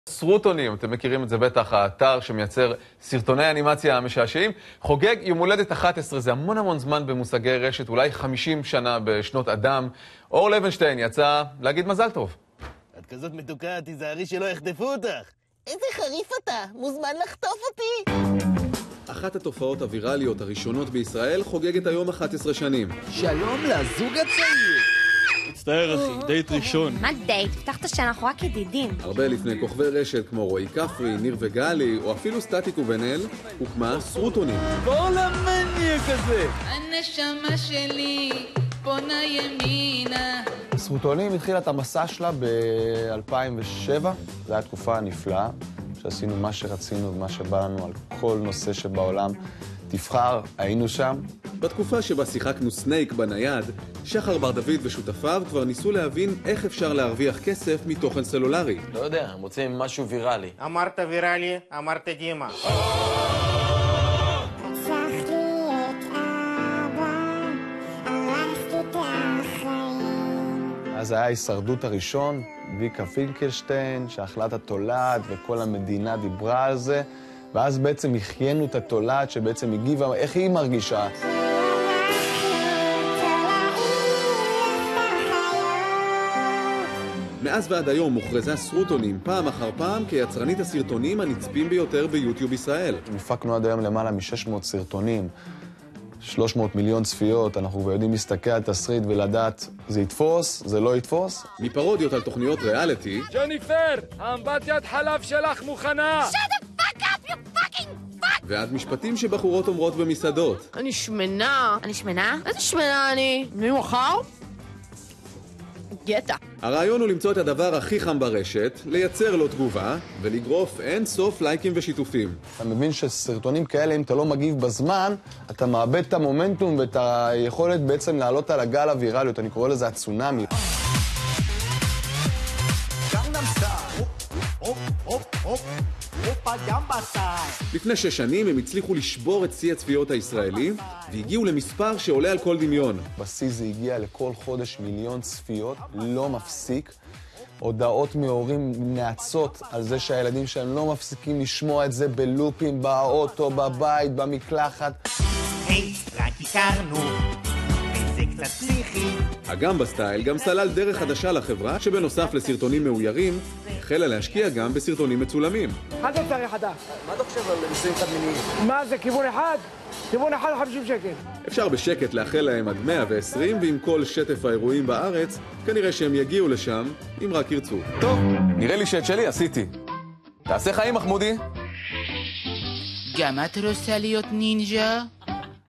סרוטונים, אתם מכירים את זה בטח, האתר שמייצר סרטוני אנימציה משעשעים, חוגג יום הולדת 11, זה המון זמן במושגי רשת, אולי 50 שנה בשנות אדם. אור לוינשטיין יצא להגיד מזל טוב. את כזאת מתוקה, תיזהרי שלא יחטפו אותך. איזה חריף אתה, מוזמן לחטוף אותי. אחת התופעות הווירליות הראשונות בישראל חוגגת היום 11 שנים. שלום לזוג הצעיר. מצטער אחי, דייט ראשון. מה דייט? הבטחת שאנחנו רק ידידים. הרבה לפני כוכבי רשת כמו רועי כפרי, ניר וגלי, או אפילו סטטיק ובן-אל, הוקמה סרוטונים. כל המניאק הזה. הנשמה שלי פונה ימינה. סרוטונים התחילה את המסע שלה ב-2007. זו הייתה תקופה נפלאה, שעשינו מה שרצינו ומה שבא לנו על כל נושא שבעולם. תבחר, היינו שם. בתקופה שבה שיחקנו סנייק בנייד, שחר בר דוד ושותפיו כבר ניסו להבין איך אפשר להרוויח כסף מתוכן סלולרי. לא יודע, הם רוצים משהו ויראלי. אמרת ויראלי, אמרת דימה. אז היה ההישרדות הראשון, ויקה פינקלשטיין, שאכלה את התולעת וכל המדינה דיברה על זה, ואז בעצם החיינו את התולעת שבעצם הגיבה, איך היא מרגישה. מאז ועד היום מוכרזה סרוטונים פעם אחר פעם כיצרנית הסרטונים הנצפים ביותר ביוטיוב ישראל. הפקנו עד היום למעלה מ-600 סרטונים, 300 מיליון צפיות, אנחנו יודעים להסתכל על תסריט ולדעת זה יתפוס, זה לא יתפוס. מפרודיות על תוכניות ריאליטי, ג'ניפר, האמבטיית חלב שלך מוכנה! ועד משפטים שבחורות אומרות במסעדות. אני שמנה. אני שמנה? איזה שמנה אני? מי מחר? גטה. הרעיון הוא למצוא את הדבר הכי חם ברשת, לייצר לו תגובה, ולגרוף אין סוף לייקים ושיתופים. אתה מבין שסרטונים כאלה, אם אתה לא מגיב בזמן, אתה מאבד את המומנטום ואת היכולת בעצם לעלות על הגל הווירליות. אני קורא לזה הצונאמי. לפני 6 שנים הם הצליחו לשבור את שיא הצפיות הישראלי, והגיעו למספר שעולה על כל דמיון. בשיא זה הגיע לכל חודש 1,000,000 צפיות, לא מפסיק. הודעות מהורים נעצות על זה שהילדים שלהם לא מפסיקים לשמוע את זה בלופים, באוטו, בבית, במקלחת. היי, רק הכרנו, איזה קצת פסיכי. אגם בסטייל גם סלל דרך חדשה לחברה, שבנוסף לסרטונים מאוירים, החלה להשקיע גם בסרטונים מצולמים. מה זה צריך חדש? מה אתה חושב על ניסויים חד-מיניים? מה זה, כיוון אחד? כיוון אחד 50 שקל. אפשר בשקט לאחל להם עד 120, ועם כל שטף האירועים בארץ, כנראה שהם יגיעו לשם, אם רק ירצו. טוב, נראה לי שאת שלי עשיתי. תעשה חיים, מחמודי. גם את רוצה להיות נינג'ה?